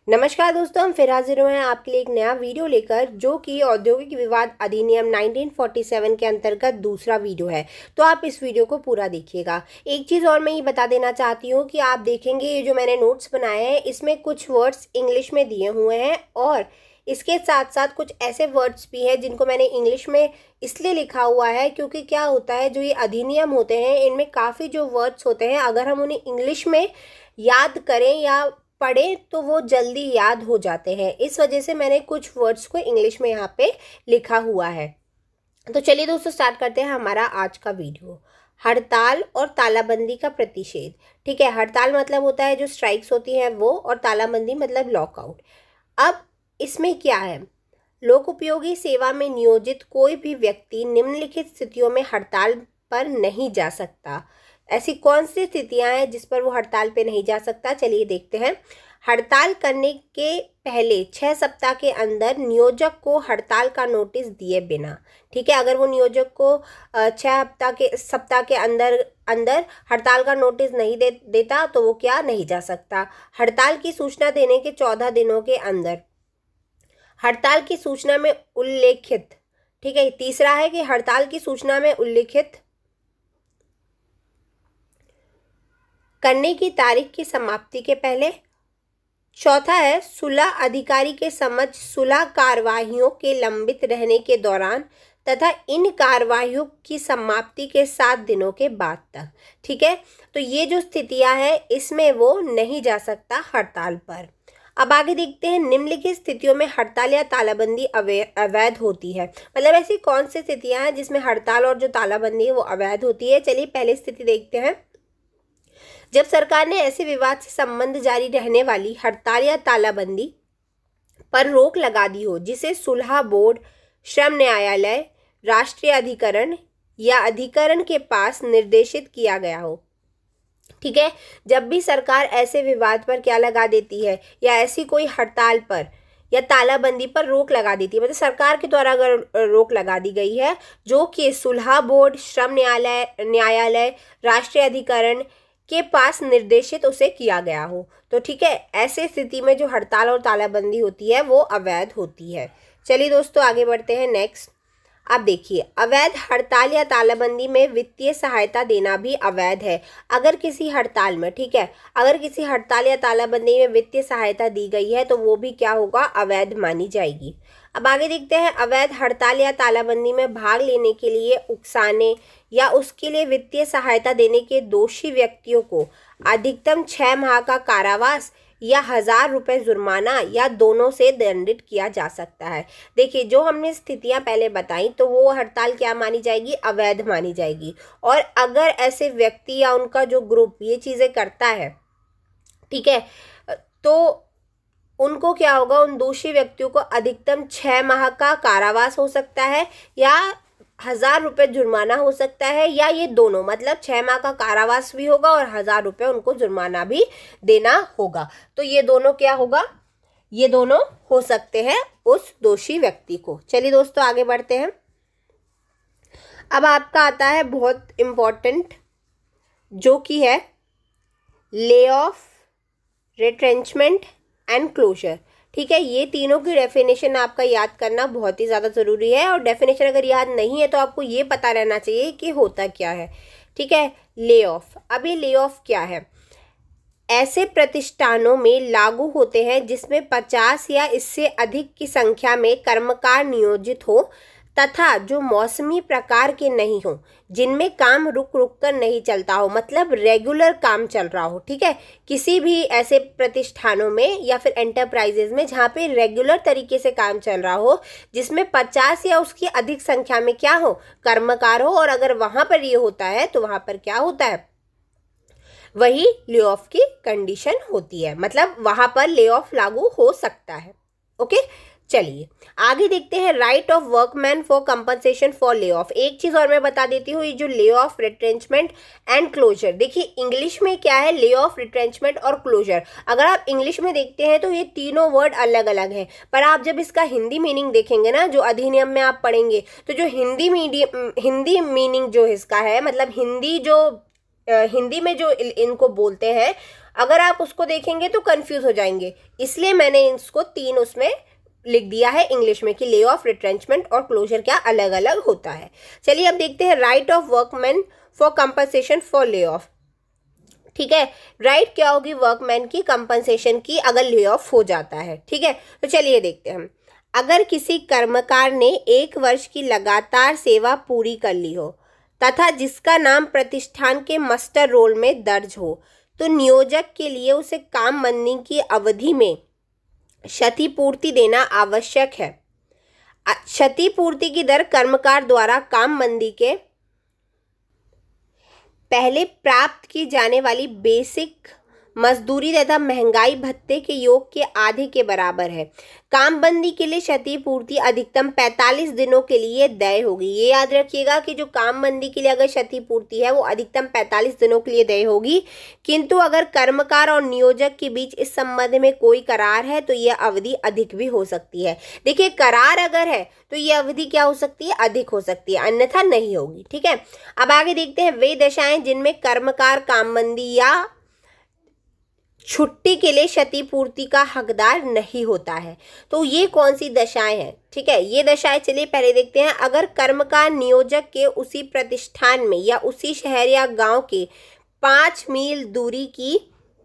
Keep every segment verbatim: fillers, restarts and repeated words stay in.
नमस्कार दोस्तों, हम फिर हाजिर हुए हैं आपके लिए एक नया वीडियो लेकर, जो कि औद्योगिक विवाद अधिनियम उन्नीस सौ सैंतालीस के अंतर्गत दूसरा वीडियो है। तो आप इस वीडियो को पूरा देखिएगा। एक चीज़ और मैं ये बता देना चाहती हूँ कि आप देखेंगे ये जो मैंने नोट्स बनाए हैं, इसमें कुछ वर्ड्स इंग्लिश में दिए हुए हैं और इसके साथ साथ कुछ ऐसे वर्ड्स भी हैं जिनको मैंने इंग्लिश में इसलिए लिखा हुआ है क्योंकि क्या होता है, जो ये अधिनियम होते हैं इनमें काफ़ी जो वर्ड्स होते हैं, अगर हम उन्हें इंग्लिश में याद करें या पढ़ें तो वो जल्दी याद हो जाते हैं। इस वजह से मैंने कुछ वर्ड्स को इंग्लिश में यहाँ पे लिखा हुआ है। तो चलिए दोस्तों, स्टार्ट करते हैं हमारा आज का वीडियो। हड़ताल और तालाबंदी का प्रतिषेध। ठीक है, हड़ताल मतलब होता है जो स्ट्राइक्स होती हैं वो, और तालाबंदी मतलब लॉकआउट। अब इसमें क्या है, लोक उपयोगी सेवा में नियोजित कोई भी व्यक्ति निम्नलिखित स्थितियों में हड़ताल पर नहीं जा सकता। ऐसी कौन सी स्थितियां हैं जिस पर वो हड़ताल पे नहीं जा सकता, चलिए देखते हैं। हड़ताल करने के पहले छः सप्ताह के अंदर नियोजक को हड़ताल का नोटिस दिए बिना। ठीक है, अगर वो नियोजक को छः हफ्ता के सप्ताह के अंदर अंदर हड़ताल का नोटिस नहीं दे देता तो वो क्या नहीं जा सकता। हड़ताल की सूचना देने के चौदह दिनों के अंदर हड़ताल की सूचना में उल्लेखित, ठीक है, तीसरा है कि हड़ताल की सूचना में उल्लेखित करने की तारीख की समाप्ति के पहले। चौथा है सुलह अधिकारी के समझ सुलह कार्यवाहियों के लंबित रहने के दौरान तथा इन कार्यवाहियों की समाप्ति के सात दिनों के बाद तक। ठीक है, तो ये जो स्थितियां हैं इसमें वो नहीं जा सकता हड़ताल पर। अब आगे देखते हैं, निम्नलिखित स्थितियों में हड़ताल या तालाबंदी अवैध होती है। मतलब ऐसी कौन सी स्थितियां हैं जिसमें हड़ताल और जो तालाबंदी है वो अवैध होती है। चलिए पहली स्थिति देखते हैं। जब सरकार ने ऐसे विवाद से संबंध जारी रहने वाली हड़ताल या तालाबंदी पर रोक लगा दी हो जिसे सुलह बोर्ड, श्रम न्यायालय, राष्ट्रीय अधिकरण या अधिकरण के पास निर्देशित किया गया हो। ठीक है, जब भी सरकार ऐसे विवाद पर क्या लगा देती है या ऐसी कोई हड़ताल पर या तालाबंदी पर रोक लगा देती है, मतलब सरकार के द्वारा अगर रोक लगा दी गई है जो कि सुलह बोर्ड, श्रम न्यायालय न्यायालय राष्ट्रीय अधिकरण के पास निर्देशित उसे किया गया हो, तो ठीक है, ऐसे स्थिति में जो हड़ताल और तालाबंदी होती है वो अवैध होती है। चलिए दोस्तों आगे बढ़ते हैं नेक्स्ट। अब देखिए, अवैध हड़ताल या तालाबंदी में वित्तीय सहायता देना भी अवैध है। अगर किसी हड़ताल में, ठीक है, अगर किसी हड़ताल या तालाबंदी में वित्तीय सहायता दी गई है तो वो भी क्या होगा, अवैध मानी जाएगी। अब आगे देखते हैं, अवैध हड़ताल या तालाबंदी में भाग लेने के लिए उकसाने या उसके लिए वित्तीय सहायता देने के दोषी व्यक्तियों को अधिकतम छः माह का कारावास या हजार रुपए जुर्माना या दोनों से दंडित किया जा सकता है। देखिए, जो हमने स्थितियां पहले बताई तो वो हड़ताल क्या मानी जाएगी, अवैध मानी जाएगी। और अगर ऐसे व्यक्ति या उनका जो ग्रुप ये चीज़ें करता है, ठीक है, तो उनको क्या होगा, उन दोषी व्यक्तियों को अधिकतम छः माह का कारावास हो सकता है या हजार रुपये जुर्माना हो सकता है, या ये दोनों, मतलब छः माह का कारावास भी होगा और हजार रुपये उनको जुर्माना भी देना होगा। तो ये दोनों क्या होगा, ये दोनों हो सकते हैं उस दोषी व्यक्ति को। चलिए दोस्तों आगे बढ़ते हैं। अब आपका आता है बहुत इम्पोर्टेंट, जो कि है lay off, retrenchment and closure. ठीक है, ये तीनों की डेफिनेशन आपका याद करना बहुत ही ज़्यादा ज़रूरी है, और डेफिनेशन अगर याद नहीं है तो आपको ये पता रहना चाहिए कि होता क्या है। ठीक है, ले ऑफ। अब ये ले ऑफ क्या है, ऐसे प्रतिष्ठानों में लागू होते हैं जिसमें पचास या इससे अधिक की संख्या में कर्मकार नियोजित हो तथा जो मौसमी प्रकार के नहीं हो, जिनमें काम रुक रुक कर नहीं चलता हो, मतलब रेगुलर काम चल रहा हो। ठीक है, किसी भी ऐसे प्रतिष्ठानों में या फिर एंटरप्राइजेज में जहाँ पे रेगुलर तरीके से काम चल रहा हो, जिसमें पचास या उसकी अधिक संख्या में क्या हो, कर्मकार हो, और अगर वहाँ पर ये होता है तो वहाँ पर क्या होता है, वही ले ऑफ की कंडीशन होती है, मतलब वहाँ पर ले ऑफ लागू हो सकता है। ओके, चलिए आगे देखते हैं। Right of workman for compensation for layoff. एक चीज और मैं बता देती हूँ, ये जो layoff, retrenchment and closure, देखिए इंग्लिश में क्या है, ले ऑफ, रिट्रेंचमेंट और क्लोजर। अगर आप इंग्लिश में देखते हैं तो ये तीनों वर्ड अलग अलग हैं, पर आप जब इसका हिंदी मीनिंग देखेंगे ना, जो अधिनियम में आप पढ़ेंगे, तो जो हिंदी मीडियम हिंदी मीनिंग जो इसका है, मतलब हिंदी जो हिंदी में जो इनको बोलते हैं अगर आप उसको देखेंगे तो कंफ्यूज हो जाएंगे, इसलिए मैंने इसको तीन उसमें लिख दिया है इंग्लिश में कि ले ऑफ, रिट्रेंचमेंट और क्लोजर क्या अलग अलग होता है। चलिए अब देखते हैं right of workman for compensation for layoff. ठीक है, राइट क्या होगी वर्कमैन की कंपनसेशन की अगर ले ऑफ हो जाता है। ठीक है, तो चलिए देखते हैं हम। अगर किसी कर्मकार ने एक वर्ष की लगातार सेवा पूरी कर ली हो तथा जिसका नाम प्रतिष्ठान के मस्टर रोल में दर्ज हो, तो नियोजक के लिए उसे काम बंदी की अवधि में क्षतिपूर्ति देना आवश्यक है। क्षतिपूर्ति की दर कर्मकार द्वारा काम बंदी के पहले प्राप्त की जाने वाली बेसिक मजदूरी तथा महंगाई भत्ते के योग के आधे के बराबर है। कामबंदी के लिए क्षतिपूर्ति अधिकतम पैंतालीस दिनों के लिए देय होगी। ये याद रखिएगा कि जो कामबंदी के लिए अगर क्षतिपूर्ति है वो अधिकतम पैंतालीस दिनों के लिए देय होगी, किंतु अगर कर्मकार और नियोजक के बीच इस संबंध में कोई करार है तो यह अवधि अधिक भी हो सकती है। देखिए, करार अगर है तो ये अवधि क्या हो सकती है, अधिक हो सकती है, अन्यथा नहीं होगी। ठीक है, अब आगे देखते हैं वे दशाएं जिनमें कर्मकार कामबंदी या छुट्टी के लिए क्षतिपूर्ति का हकदार नहीं होता है। तो ये कौन सी दशाएं हैं? ठीक है, ये दशाएं चलिए पहले देखते हैं। अगर कर्मकार नियोजक के उसी प्रतिष्ठान में या उसी शहर या गांव के पांच मील दूरी की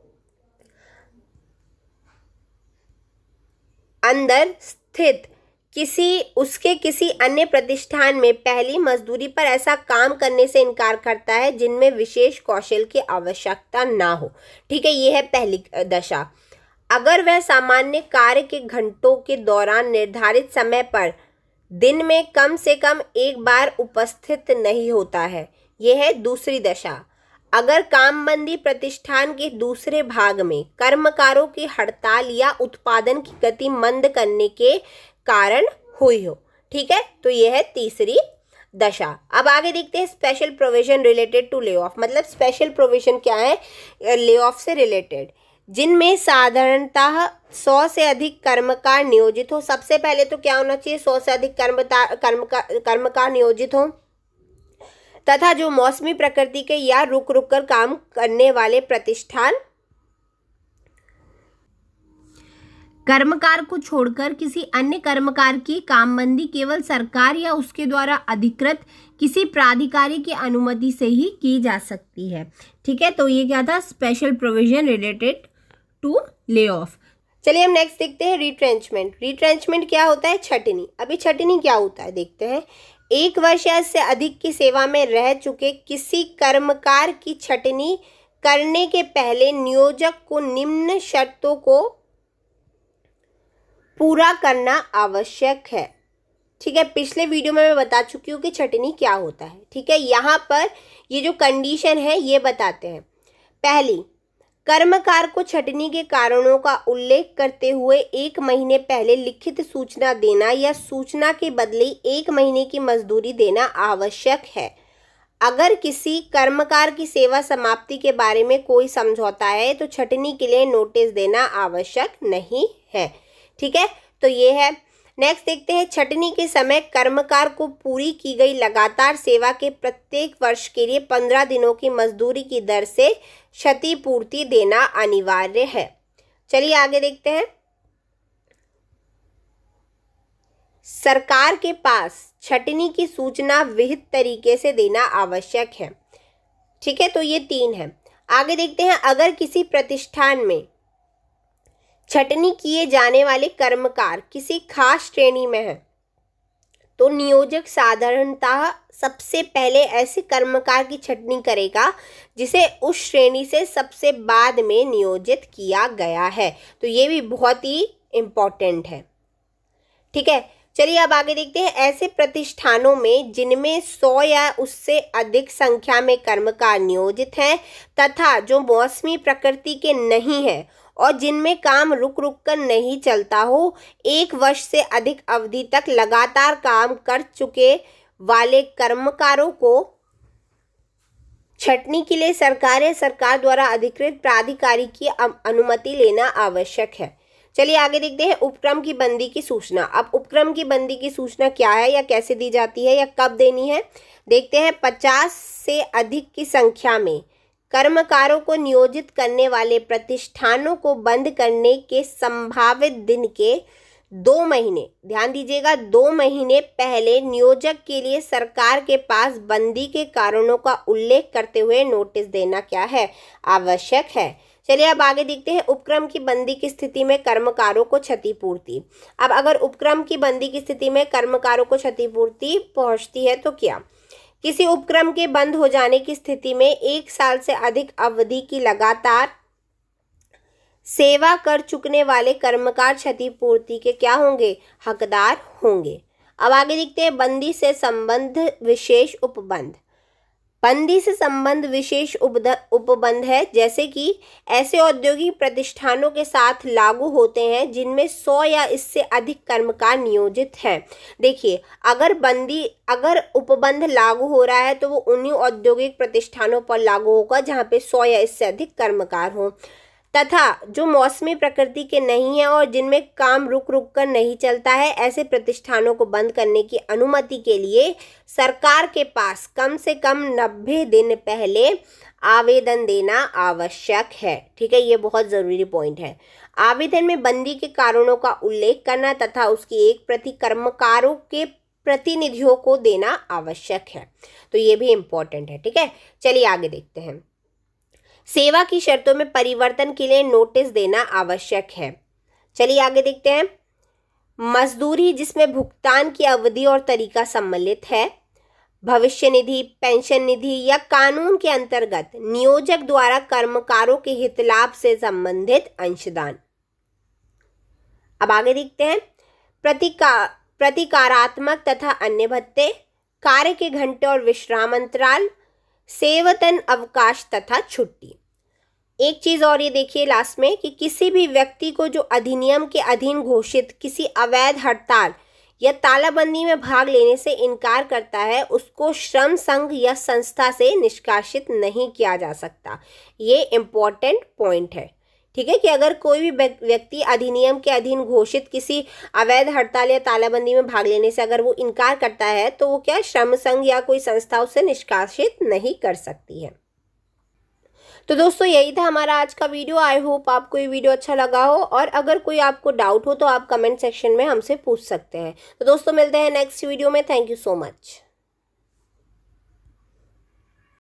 अंदर स्थित किसी उसके किसी अन्य प्रतिष्ठान में पहली मजदूरी पर ऐसा काम करने से इनकार करता है जिनमें विशेष कौशल की आवश्यकता ना हो। ठीक है, ये है पहली दशा। अगर वह सामान्य कार्य के घंटों के दौरान निर्धारित समय पर दिन में कम से कम एक बार उपस्थित नहीं होता है। यह है दूसरी दशा। अगर कामबंदी प्रतिष्ठान के दूसरे भाग में कर्मकारों की हड़ताल या उत्पादन की गति मंद करने के कारण हुई हो। ठीक है, तो यह है तीसरी दशा। अब आगे देखते हैं special provision related to layoff. मतलब स्पेशल प्रोविजन क्या है ले ऑफ से रिलेटेड, जिनमें साधारणतः सौ से अधिक कर्मकार नियोजित हो। सबसे पहले तो क्या होना चाहिए, सौ से अधिक कर्मकार कर्मकार कर्मकार नियोजित हो तथा जो मौसमी प्रकृति के या रुक रुक कर काम करने वाले प्रतिष्ठान कर्मकार को छोड़कर किसी अन्य कर्मकार की कामबंदी केवल सरकार या उसके द्वारा अधिकृत किसी प्राधिकारी की अनुमति से ही की जा सकती है। ठीक है, तो ये क्या था, special provision related to layoff. चलिए हम नेक्स्ट देखते हैं रिट्रेंचमेंट। रिट्रेंचमेंट क्या होता है, छटनी। अभी छटनी क्या होता है देखते हैं। एक वर्ष या इससे अधिक की सेवा में रह चुके किसी कर्मकार की छटनी करने के पहले नियोजक को निम्न शर्तों को पूरा करना आवश्यक है। ठीक है, पिछले वीडियो में मैं बता चुकी हूँ कि छटनी क्या होता है। ठीक है, यहाँ पर ये जो कंडीशन है ये बताते हैं। पहली, कर्मकार को छटनी के कारणों का उल्लेख करते हुए एक महीने पहले लिखित सूचना देना या सूचना के बदले एक महीने की मजदूरी देना आवश्यक है। अगर किसी कर्मकार की सेवा समाप्ति के बारे में कोई समझौता है तो छटनी के लिए नोटिस देना आवश्यक नहीं है। ठीक है, तो ये है। नेक्स्ट देखते हैं छटनी के समय कर्मकार को पूरी की गई लगातार सेवा के प्रत्येक वर्ष के लिए पंद्रह दिनों की मजदूरी की दर से क्षतिपूर्ति देना अनिवार्य है। चलिए आगे देखते हैं। सरकार के पास छटनी की सूचना विहित तरीके से देना आवश्यक है। ठीक है, तो ये तीन है। आगे देखते हैं, अगर किसी प्रतिष्ठान में छटनी किए जाने वाले कर्मकार किसी खास श्रेणी में है तो नियोजक साधारणतः सबसे पहले ऐसे कर्मकार की छटनी करेगा जिसे उस श्रेणी से सबसे बाद में नियोजित किया गया है। तो ये भी बहुत ही इम्पोर्टेंट है। ठीक है, चलिए अब आगे देखते हैं। ऐसे प्रतिष्ठानों में जिनमें सौ या उससे अधिक संख्या में कर्मकार नियोजित हैं तथा जो मौसमी प्रकृति के नहीं है और जिनमें काम रुक रुक कर नहीं चलता हो, एक वर्ष से अधिक अवधि तक लगातार काम कर चुके वाले कर्मकारों को छटनी के लिए सरकार या सरकार द्वारा अधिकृत प्राधिकारी की अनुमति लेना आवश्यक है। चलिए आगे देखते हैं उपक्रम की बंदी की सूचना। अब उपक्रम की बंदी की सूचना क्या है या कैसे दी जाती है या कब देनी है देखते हैं। पचास से अधिक की संख्या में कर्मकारों को नियोजित करने वाले प्रतिष्ठानों को बंद करने के संभावित दिन के दो महीने, ध्यान दीजिएगा, दो महीने पहले नियोजक के लिए सरकार के पास बंदी के कारणों का उल्लेख करते हुए नोटिस देना क्या है, आवश्यक है। चलिए अब आगे देखते हैं उपक्रम की बंदी की स्थिति में कर्मकारों को क्षतिपूर्ति। अब अगर उपक्रम की बंदी की स्थिति में कर्मकारों को क्षतिपूर्ति पहुंचती है तो क्या? किसी उपक्रम के बंद हो जाने की स्थिति में एक साल से अधिक अवधि की लगातार सेवा कर चुकने वाले कर्मकार क्षतिपूर्ति के क्या होंगे, हकदार होंगे। अब आगे देखते हैं बंदी से संबंध विशेष उपबंध। बंदी से संबंध विशेष उपबंध है जैसे कि ऐसे औद्योगिक प्रतिष्ठानों के साथ लागू होते हैं जिनमें सौ या इससे अधिक कर्मकार नियोजित हैं। देखिए, अगर बंदी अगर उपबंध लागू हो रहा है तो वो उन्हीं औद्योगिक प्रतिष्ठानों पर लागू होगा जहाँ पे सौ या इससे अधिक कर्मकार हों, तथा जो मौसमी प्रकृति के नहीं है और जिनमें काम रुक रुक कर नहीं चलता है, ऐसे प्रतिष्ठानों को बंद करने की अनुमति के लिए सरकार के पास कम से कम नब्बे दिन पहले आवेदन देना आवश्यक है। ठीक है, ये बहुत ज़रूरी पॉइंट है। आवेदन में बंदी के कारणों का उल्लेख करना तथा उसकी एक प्रति कर्मकारों के प्रतिनिधियों को देना आवश्यक है, तो ये भी इम्पोर्टेंट है। ठीक है, चलिए आगे देखते हैं। सेवा की शर्तों में परिवर्तन के लिए नोटिस देना आवश्यक है। चलिए आगे देखते हैं। मजदूरी जिसमें भुगतान की अवधि और तरीका सम्मिलित है, भविष्य निधि, पेंशन निधि या कानून के अंतर्गत नियोजक द्वारा कर्मकारों के हित लाभ से संबंधित अंशदान। अब आगे देखते हैं। प्रतिका प्रतिकारात्मक तथा अन्य भत्ते, कार्य के घंटे और विश्राम अंतराल, सेवतन अवकाश तथा छुट्टी। एक चीज और ये देखिए लास्ट में कि किसी भी व्यक्ति को जो अधिनियम के अधीन घोषित किसी अवैध हड़ताल या तालाबंदी में भाग लेने से इनकार करता है, उसको श्रम संघ या संस्था से निष्कासित नहीं किया जा सकता। ये इम्पोर्टेंट पॉइंट है। ठीक है, कि अगर कोई भी व्यक्ति अधिनियम के अधीन घोषित किसी अवैध हड़ताल या तालाबंदी में भाग लेने से अगर वो इनकार करता है तो वो क्या श्रम संघ या कोई संस्था उससे निष्कासित नहीं कर सकती है। तो दोस्तों यही था हमारा आज का वीडियो। आई होप आपको ये वीडियो अच्छा लगा हो, और अगर कोई आपको डाउट हो तो आप कमेंट सेक्शन में हमसे पूछ सकते हैं। तो दोस्तों मिलते हैं नेक्स्ट वीडियो में। Thank you so much.